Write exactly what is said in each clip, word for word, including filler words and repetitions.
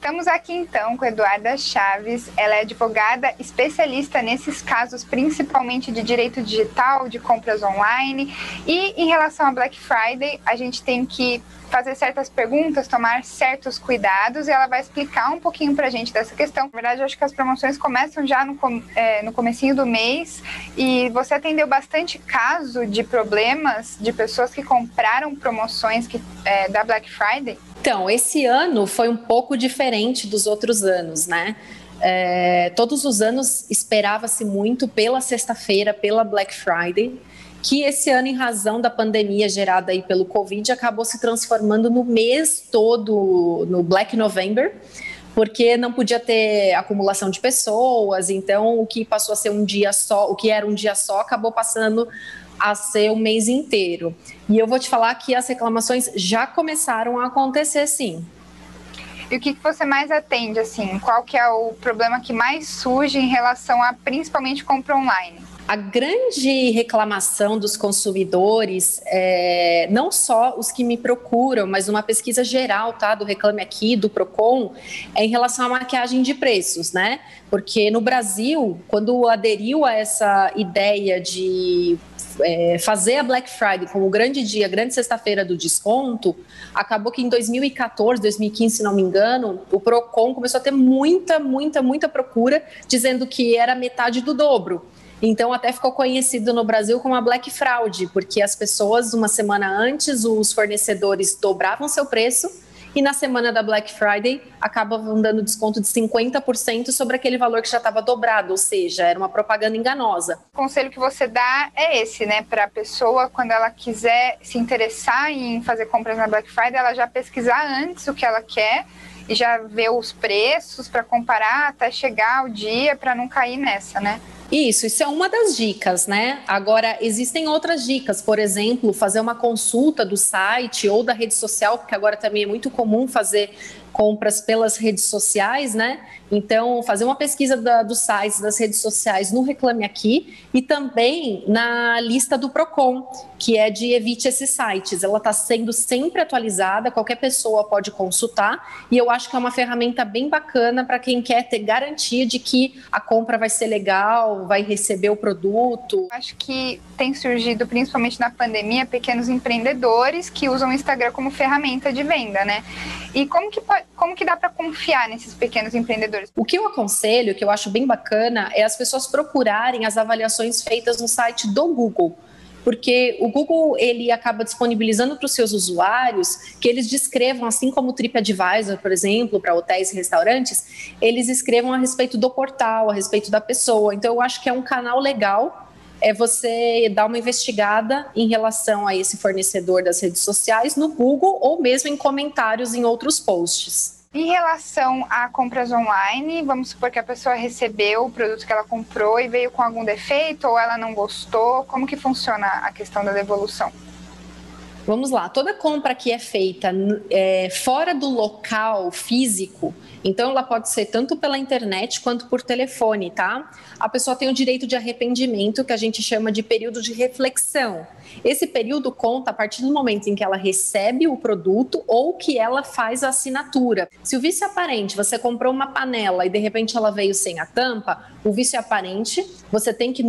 Estamos aqui então com a Eduarda Chaves, ela é advogada especialista nesses casos, principalmente de direito digital, de compras online, e em relação a Black Friday, a gente tem que fazer certas perguntas, tomar certos cuidados, e ela vai explicar um pouquinho pra gente dessa questão. Na verdade, eu acho que as promoções começam já no, é, no comecinho do mês, e você atendeu bastante caso de problemas de pessoas que compraram promoções que, é, da Black Friday? Então, esse ano foi um pouco diferente dos outros anos, né? É, todos os anos esperava-se muito pela sexta-feira, pela Black Friday, que esse ano, em razão da pandemia gerada aí pelo Covid, acabou se transformando no mês todo, no Black November, porque não podia ter acumulação de pessoas, então o que passou a ser um dia só, o que era um dia só, acabou passando a ser o mês inteiro. E eu vou te falar que as reclamações já começaram a acontecer, sim. E o que você mais atende, assim? Qual que é o problema que mais surge em relação a, principalmente, compra online? A grande reclamação dos consumidores, é, não só os que me procuram, mas uma pesquisa geral, tá, do Reclame Aqui, do Procon, é em relação à maquiagem de preços, né? Porque no Brasil, quando aderiu a essa ideia de é, fazer a Black Friday como o grande dia, a grande sexta-feira do desconto, acabou que em dois mil e quatorze, dois mil e quinze, se não me engano, o Procon começou a ter muita, muita, muita procura, dizendo que era metade do dobro. Então, até ficou conhecido no Brasil como a Black Fraud, porque as pessoas, uma semana antes, os fornecedores dobravam seu preço e na semana da Black Friday acabavam dando desconto de cinquenta por cento sobre aquele valor que já estava dobrado, ou seja, era uma propaganda enganosa. O conselho que você dá é esse, né? Para a pessoa, quando ela quiser se interessar em fazer compras na Black Friday, ela já pesquisar antes o que ela quer e já ver os preços para comparar até chegar o dia, para não cair nessa, né? Isso, isso é uma das dicas, né? Agora, existem outras dicas, por exemplo, fazer uma consulta do site ou da rede social, porque agora também é muito comum fazer compras pelas redes sociais, né? Então, fazer uma pesquisa da, dos sites, das redes sociais no Reclame Aqui e também na lista do Procon, que é de evite esses sites. Ela está sendo sempre atualizada, qualquer pessoa pode consultar e eu acho que é uma ferramenta bem bacana para quem quer ter garantia de que a compra vai ser legal, vai receber o produto. Acho que tem surgido, principalmente na pandemia, pequenos empreendedores que usam o Instagram como ferramenta de venda, né? E como que, como que dá para confiar nesses pequenos empreendedores? O que eu aconselho, que eu acho bem bacana, é as pessoas procurarem as avaliações feitas no site do Google. Porque o Google, ele acaba disponibilizando para os seus usuários que eles descrevam, assim como o TripAdvisor, por exemplo, para hotéis e restaurantes, eles escrevam a respeito do portal, a respeito da pessoa. Então, eu acho que é um canal legal, é você dar uma investigada em relação a esse fornecedor das redes sociais no Google ou mesmo em comentários em outros posts. Em relação a compras online, vamos supor que a pessoa recebeu o produto que ela comprou e veio com algum defeito ou ela não gostou, como que funciona a questão da devolução? Vamos lá, toda compra que é feita é, fora do local físico, então ela pode ser tanto pela internet quanto por telefone, tá? A pessoa tem o direito de arrependimento, que a gente chama de período de reflexão. Esse período conta a partir do momento em que ela recebe o produto ou que ela faz a assinatura. Se o vício é aparente, você comprou uma panela e de repente ela veio sem a tampa, o vício é aparente, você tem que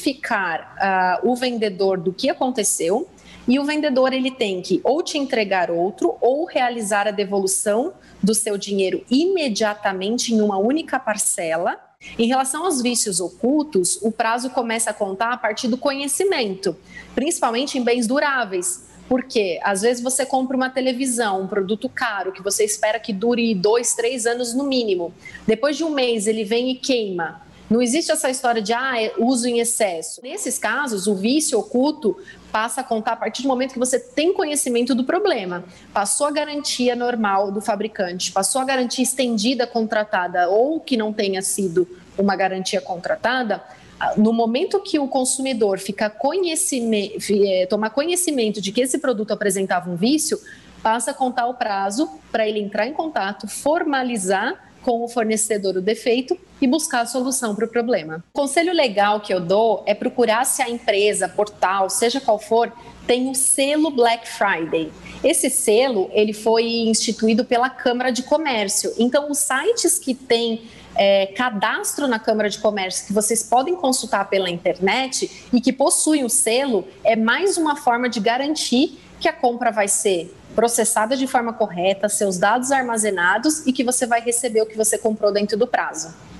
notificar uh, o vendedor do que aconteceu. E o vendedor ele tem que ou te entregar outro ou realizar a devolução do seu dinheiro imediatamente em uma única parcela. Em relação aos vícios ocultos, o prazo começa a contar a partir do conhecimento, principalmente em bens duráveis. Porque às vezes você compra uma televisão, um produto caro, que você espera que dure dois, três anos no mínimo. Depois de um mês ele vem e queima. Não existe essa história de ah, uso em excesso. Nesses casos, o vício oculto passa a contar a partir do momento que você tem conhecimento do problema. Passou a garantia normal do fabricante, passou a garantia estendida contratada ou que não tenha sido uma garantia contratada, no momento que o consumidor fica conhecimento, tomar conhecimento de que esse produto apresentava um vício, passa a contar o prazo para ele entrar em contato, formalizar com o fornecedor o defeito e buscar a solução para o problema. O conselho legal que eu dou é procurar se a empresa, portal, seja qual for, tem o selo Black Friday. Esse selo ele foi instituído pela Câmara de Comércio. Então, os sites que têm é, cadastro na Câmara de Comércio, que vocês podem consultar pela internet e que possuem o selo, é mais uma forma de garantir que a compra vai ser processada de forma correta, seus dados armazenados e que você vai receber o que você comprou dentro do prazo.